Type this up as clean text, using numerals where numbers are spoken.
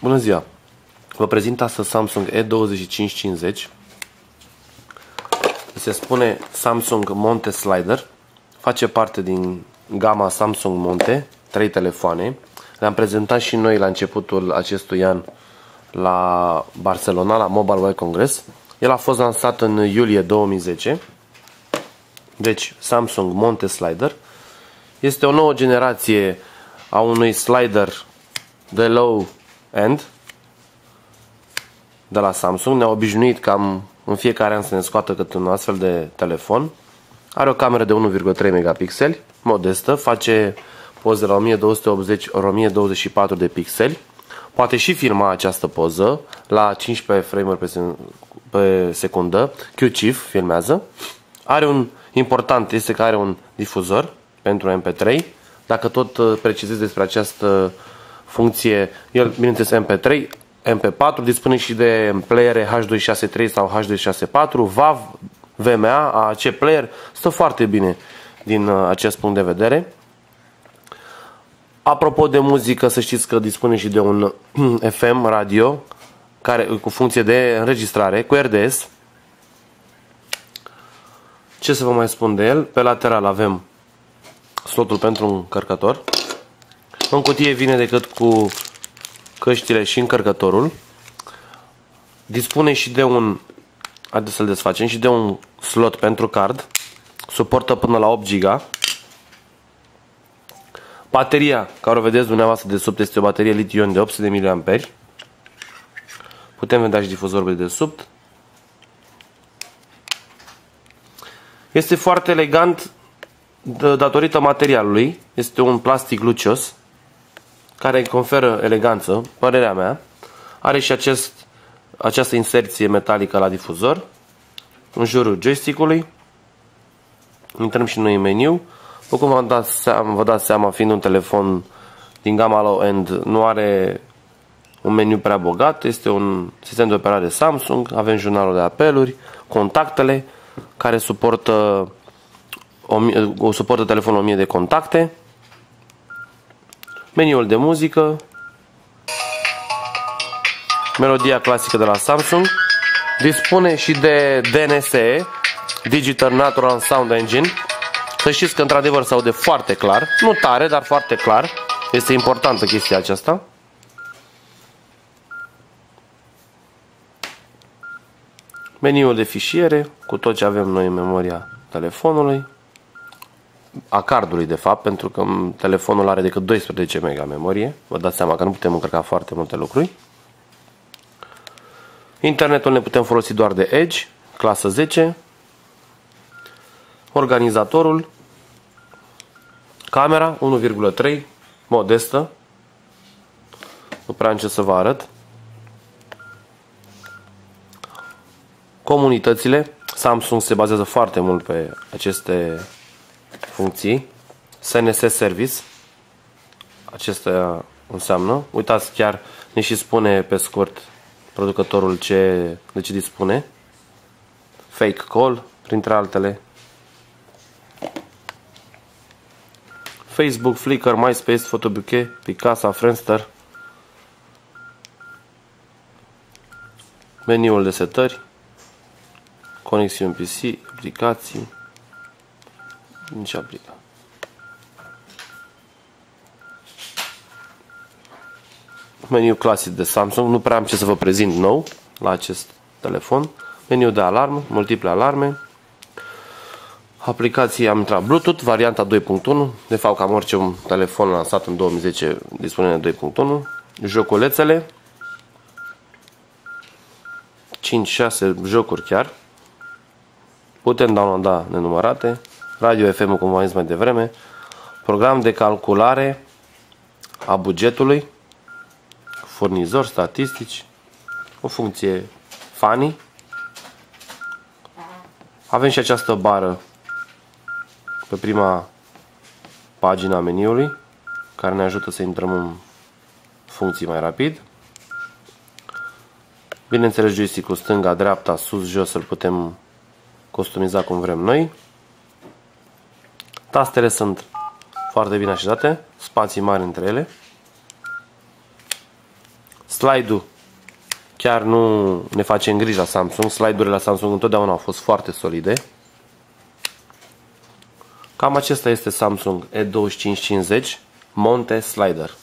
Bună ziua! Vă prezint astăzi Samsung E2550. Se spune Samsung Monte Slider. Face parte din gama Samsung Monte, 3 telefoane. Le-am prezentat și noi la începutul acestui an la Barcelona, la Mobile World Congress. El a fost lansat în iulie 2010. Deci, Samsung Monte Slider. Este o nouă generație a unui slider de low end de la Samsung. Ne-a obișnuit cam în fiecare an să ne scoată câte un astfel de telefon. Are o cameră de 1,3 megapixeli, modestă, face poze la 1280-1024 de pixeli. Poate și filma această poză la 15 frame-uri pe secundă. QCIF filmează. Are un important este că are un difuzor pentru MP3. Dacă tot precizez despre această funcție, el, bineînțeles, MP3, MP4, dispune și de playere H263 sau H264, WAV, VMA, AC player, stă foarte bine din acest punct de vedere. Apropo de muzică, să știți că dispune și de un FM radio care, cu funcție de înregistrare, cu RDS. Ce să vă mai spun de el? Pe lateral avem slotul pentru un încărcător. În cutie vine decât cu căștile și încărcătorul. Dispune și de un, haideți să-l desfacem, și de un slot pentru card. Suportă până la 8 GB. Bateria, care o vedeți dumneavoastră de sub, este o baterie litiu-ion de 800 mAh. Putem vedea și difuzorul de desubt. Este foarte elegant datorită materialului. Este un plastic lucios care îi conferă eleganță, părerea mea. Are și această inserție metalică la difuzor în jurul joystick-ului. Intrăm și noi în meniu. După cum vă dați seama, fiind un telefon din gama low-end, nu are un meniu prea bogat. Este un sistem de operare Samsung. Avem jurnalul de apeluri, contactele care suportă telefonul 1000 de contacte. Meniul de muzică, melodia clasică de la Samsung. Dispune și de DNSE, Digital Natural Sound Engine. Să știți că într-adevăr se aude foarte clar, nu tare, dar foarte clar. Este importantă chestia aceasta. Meniul de fișiere, cu tot ce avem noi în memoria telefonului. A cardului, de fapt, pentru că telefonul are decât 12 MB memorie. Vă dați seama că nu putem încărca foarte multe lucruri. Internetul ne putem folosi doar de Edge, clasă 10. Organizatorul. Camera 1,3, modestă. Nu prea am ce să vă arăt. Comunitățile. Samsung se bazează foarte mult pe aceste funcții. SNS Service. Acestea înseamnă. Uitați, chiar ne și spune pe scurt producătorul de ce dispune. Fake call, printre altele. Facebook, Flickr, MySpace, Photobouquet, Picasa, Friendster. Meniul de setări. Conexiuni PC, aplicații. Nici aplica. Meniu clasic de Samsung. Nu prea am ce să vă prezint nou la acest telefon. Meniu de alarmă, multiple alarme. Aplicații, am intrat Bluetooth, varianta 2.1. De fapt, cam orice un telefon lansat în 2010 dispune de 2.1. Joculețele. 5-6 jocuri chiar. Putem downloada nenumărate. Radio FM, cum v-am zis mai devreme. Program de calculare a bugetului. Furnizori, statistici. O funcție funny. Avem și această bară pe prima pagina meniului, care ne ajută să intrăm în funcții mai rapid. Bineînțeles, joystick-ul stânga, dreapta, sus, jos, îl putem customiza cum vrem noi. Tastele sunt foarte bine așezate, spații mari între ele. Slide-ul chiar nu ne face griji la Samsung. Slide-urile la Samsung întotdeauna au fost foarte solide. Cam acesta este Samsung E2550 Monte Slider.